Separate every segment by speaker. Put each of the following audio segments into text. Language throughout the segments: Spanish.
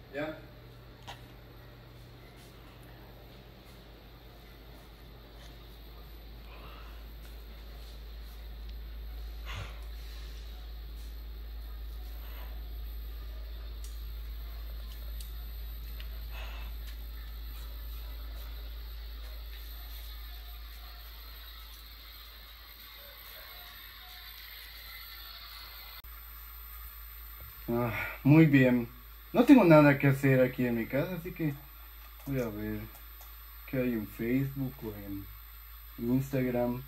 Speaker 1: Ya. Ah, muy bien. No tengo nada que hacer aquí en mi casa, así que voy a ver qué hay en Facebook o en Instagram.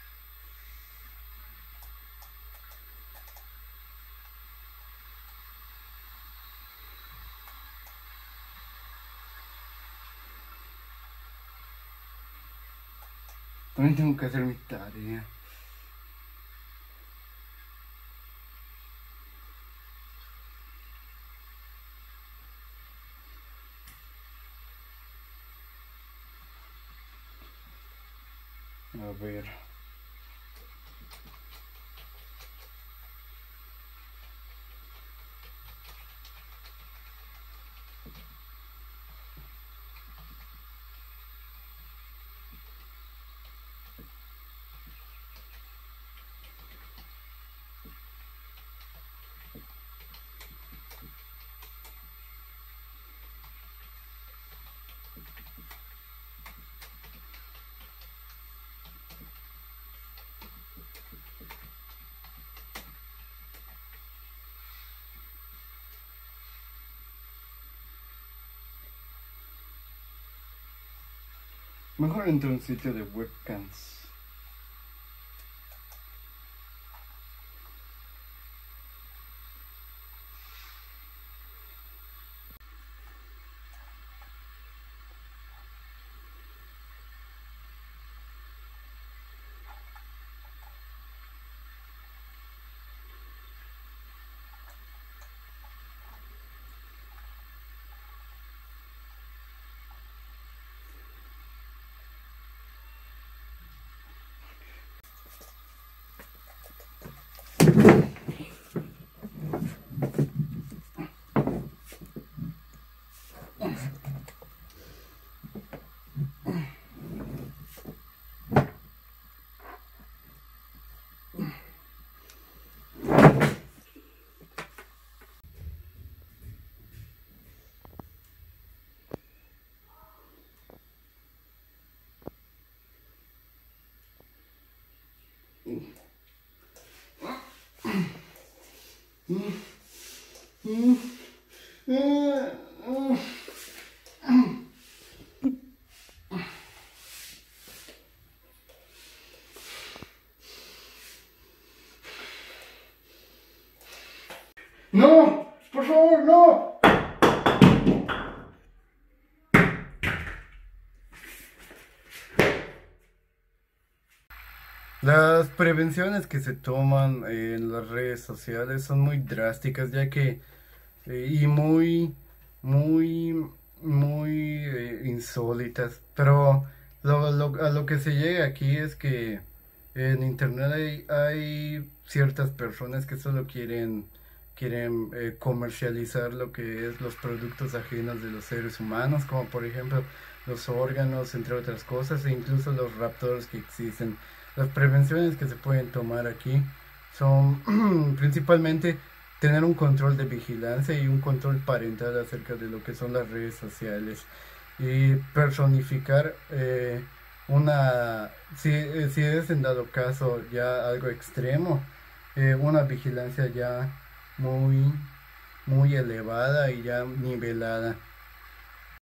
Speaker 1: También tengo que hacer mi tarea. A ver. Mejor entro a un sitio de webcams. ¡No! ¡Por favor, no! Las prevenciones que se toman en las redes sociales son muy drásticas, ya que y muy insólitas. Pero a lo que se llega aquí es que en internet hay ciertas personas que solo quieren comercializar lo que es los productos ajenos de los seres humanos, como por ejemplo los órganos, entre otras cosas, e incluso los raptors que existen. Las prevenciones que se pueden tomar aquí son principalmente tener un control de vigilancia y un control parental acerca de lo que son las redes sociales y personificar si es en dado caso ya algo extremo, una vigilancia ya muy, muy elevada y ya nivelada.